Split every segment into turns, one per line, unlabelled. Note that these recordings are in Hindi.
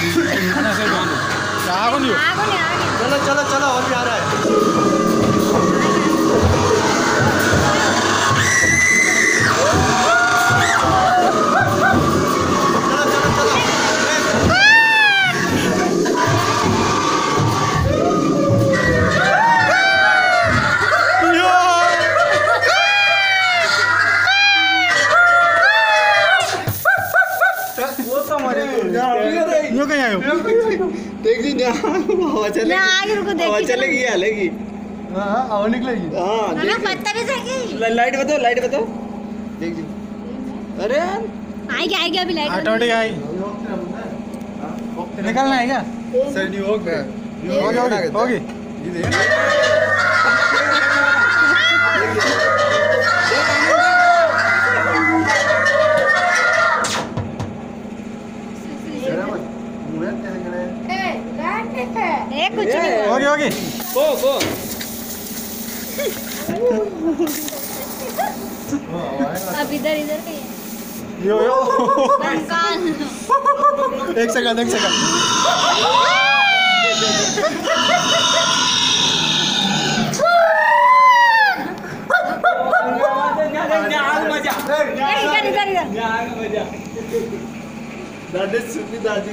चलो चलो चलो और भी आ रहा है। चलेगी हालेगी। हवा निकलेगी। लाइट बताओ लाइट बताओ। अरे
आएगी अभी लाइट
ऑटोमेटिक आई। निकलना है क्या?
सर नहीं होगा।
होगी।
कुछ नहीं
होगी।
गो
अब इधर कहीं
यो
एक सेकंड दादी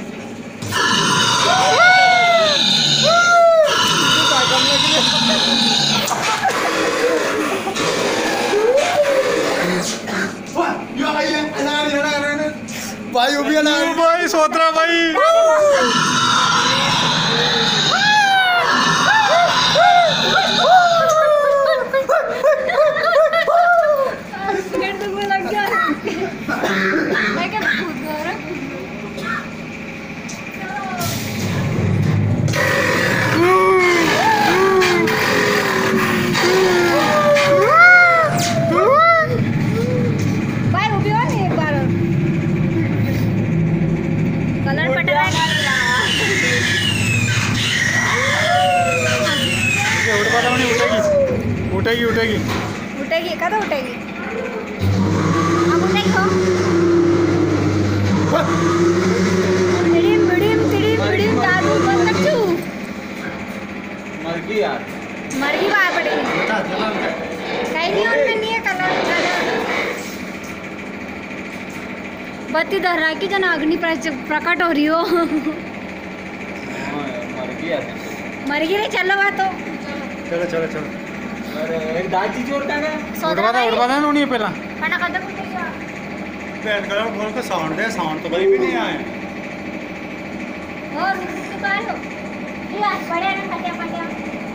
भाई वो भी
भाई सोतरा भाई
उठेगी कब उठेगी? अब उठेगी हो मिडियम दादू बच्चू मर गई बाहर पड़ेगी। कहीं नहीं है कलर बत्ती धरा की जन अग्नि प्रकट हो रही हो। मर गई नहीं। चलो बात तो
चलो एक दादी जोड़ता है
उड़वाना नहीं पहला
खाना खाता
बैठ कर बोल के साउंड तो भाई भी नहीं आए
और बालो ये बड़े रंग फटिया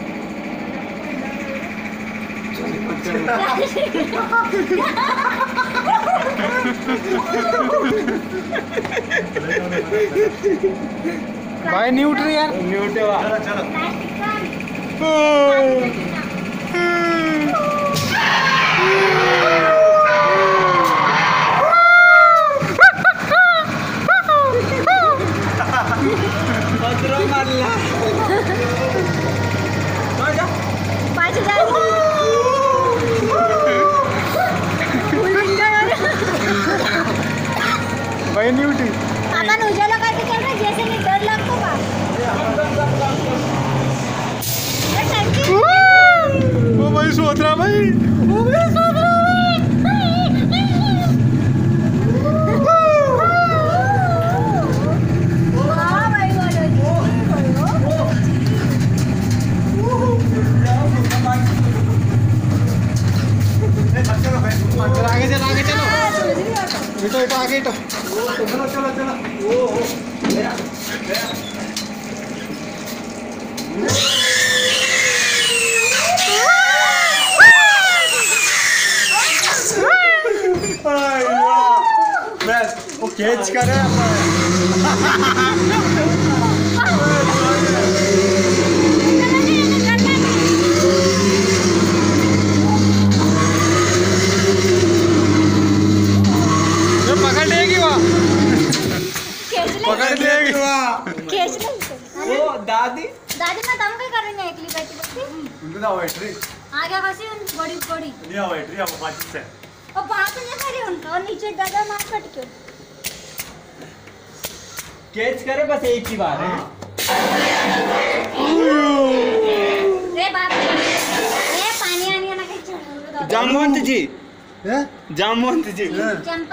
भाई नहीं उठ रही यार।
नहीं उठे चलो
भाई नहीं उठी।
अपन उजाला करके चल रहे जैसे नहीं डर लगता
वो भाई सोच रहा भाई आगे चलो आगे चलो वो कैच कर रहा है पकड़ लेगी
वो दादी
मैं तम कर रही है एकली बैठी
उनको ना बैटरी
आगे फंसी बड़ी
नहीं बैटरी हम पांच से
और बात नहीं करी उनका और नीचे दादा मार पट क्यों
कैच करे बस एक ही बार है।
रे बाप रे पानी आनी ना काही चढवलं दादा.
जामवंत जी
हैं?
जामवंत जी
चंपा